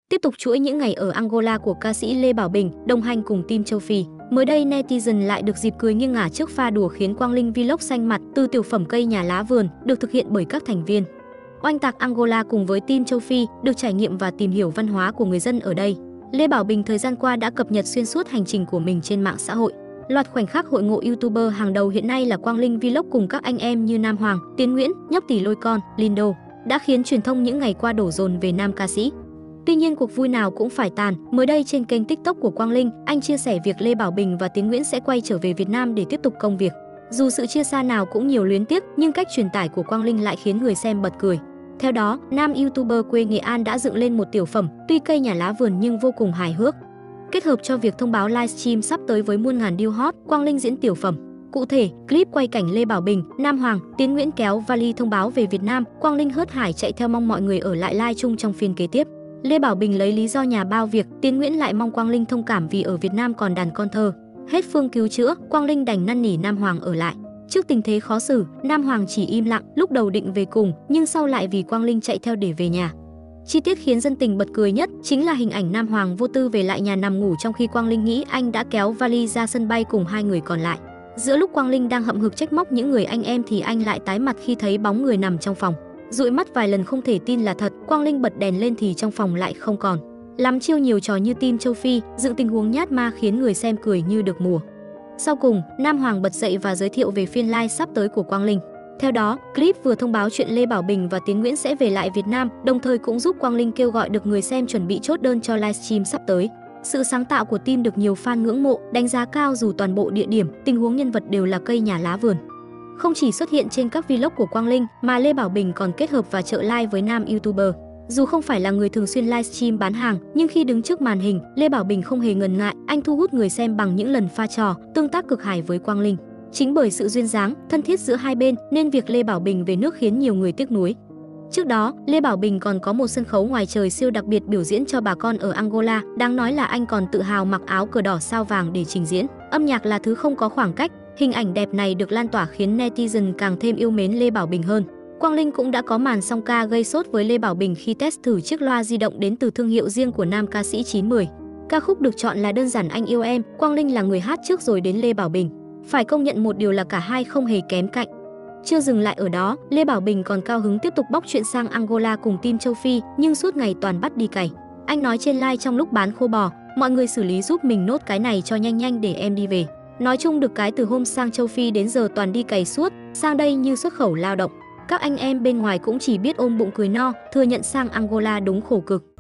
Tiếp tục chuỗi những ngày ở Angola của ca sĩ Lê Bảo Bình, đồng hành cùng team châu Phi. Mới đây, netizen lại được dịp cười nghiêng ngả trước pha đùa khiến Quang Linh Vlog xanh mặt từ tiểu phẩm cây nhà lá vườn được thực hiện bởi các thành viên. Oanh tạc Angola cùng với team châu Phi được trải nghiệm và tìm hiểu văn hóa của người dân ở đây. Lê Bảo Bình thời gian qua đã cập nhật xuyên suốt hành trình của mình trên mạng xã hội. Loạt khoảnh khắc hội ngộ YouTuber hàng đầu hiện nay là Quang Linh Vlog cùng các anh em như Nam Hoàng, Tiến Nguyễn, Nhóc Tỷ Lôi Con, Lindo đã khiến truyền thông những ngày qua đổ dồn về nam ca sĩ. Tuy nhiên cuộc vui nào cũng phải tàn. Mới đây trên kênh TikTok của Quang Linh, anh chia sẻ việc Lê Bảo Bình và Tiến Nguyễn sẽ quay trở về Việt Nam để tiếp tục công việc. Dù sự chia xa nào cũng nhiều luyến tiếc, nhưng cách truyền tải của Quang Linh lại khiến người xem bật cười. Theo đó, nam YouTuber quê Nghệ An đã dựng lên một tiểu phẩm, tuy cây nhà lá vườn nhưng vô cùng hài hước. Kết hợp cho việc thông báo livestream sắp tới với muôn ngàn view hot, Quang Linh diễn tiểu phẩm. Cụ thể, clip quay cảnh Lê Bảo Bình, Nam Hoàng, Tiến Nguyễn kéo vali thông báo về Việt Nam, Quang Linh hớt hải chạy theo mong mọi người ở lại live chung trong phiên kế tiếp. Lê Bảo Bình lấy lý do nhà bao việc, Tiến Nguyễn lại mong Quang Linh thông cảm vì ở Việt Nam còn đàn con thơ. Hết phương cứu chữa, Quang Linh đành năn nỉ Nam Hoàng ở lại. Trước tình thế khó xử, Nam Hoàng chỉ im lặng, lúc đầu định về cùng, nhưng sau lại vì Quang Linh chạy theo để về nhà. Chi tiết khiến dân tình bật cười nhất chính là hình ảnh Nam Hoàng vô tư về lại nhà nằm ngủ trong khi Quang Linh nghĩ anh đã kéo vali ra sân bay cùng hai người còn lại. Giữa lúc Quang Linh đang hậm hực trách móc những người anh em thì anh lại tái mặt khi thấy bóng người nằm trong phòng. Dụi mắt vài lần không thể tin là thật, Quang Linh bật đèn lên thì trong phòng lại không còn. Lắm chiêu nhiều trò như team châu Phi, dựng tình huống nhát ma khiến người xem cười như được mùa. Sau cùng, Nam Hoàng bật dậy và giới thiệu về phiên live sắp tới của Quang Linh. Theo đó, clip vừa thông báo chuyện Lê Bảo Bình và Tiến Nguyễn sẽ về lại Việt Nam, đồng thời cũng giúp Quang Linh kêu gọi được người xem chuẩn bị chốt đơn cho livestream sắp tới. Sự sáng tạo của team được nhiều fan ngưỡng mộ, đánh giá cao dù toàn bộ địa điểm, tình huống nhân vật đều là cây nhà lá vườn. Không chỉ xuất hiện trên các vlog của Quang Linh mà Lê Bảo Bình còn kết hợp và trợ live với nam YouTuber. Dù không phải là người thường xuyên livestream bán hàng, nhưng khi đứng trước màn hình, Lê Bảo Bình không hề ngần ngại, anh thu hút người xem bằng những lần pha trò, tương tác cực hài với Quang Linh. Chính bởi sự duyên dáng, thân thiết giữa hai bên nên việc Lê Bảo Bình về nước khiến nhiều người tiếc nuối. Trước đó, Lê Bảo Bình còn có một sân khấu ngoài trời siêu đặc biệt biểu diễn cho bà con ở Angola. Đáng nói là anh còn tự hào mặc áo cờ đỏ sao vàng để trình diễn. Âm nhạc là thứ không có khoảng cách. Hình ảnh đẹp này được lan tỏa khiến netizen càng thêm yêu mến Lê Bảo Bình hơn. Quang Linh cũng đã có màn song ca gây sốt với Lê Bảo Bình khi test thử chiếc loa di động đến từ thương hiệu riêng của nam ca sĩ 910. Ca khúc được chọn là Đơn giản anh yêu em, Quang Linh là người hát trước rồi đến Lê Bảo Bình. Phải công nhận một điều là cả hai không hề kém cạnh. Chưa dừng lại ở đó, Lê Bảo Bình còn cao hứng tiếp tục bóc chuyện sang Angola cùng team châu Phi, nhưng suốt ngày toàn bắt đi cày. Anh nói trên live trong lúc bán khô bò, mọi người xử lý giúp mình nốt cái này cho nhanh nhanh để em đi về. Nói chung được cái từ hôm sang châu Phi đến giờ toàn đi cày suốt, sang đây như xuất khẩu lao động. Các anh em bên ngoài cũng chỉ biết ôm bụng cười no, thừa nhận sang Angola đúng khổ cực.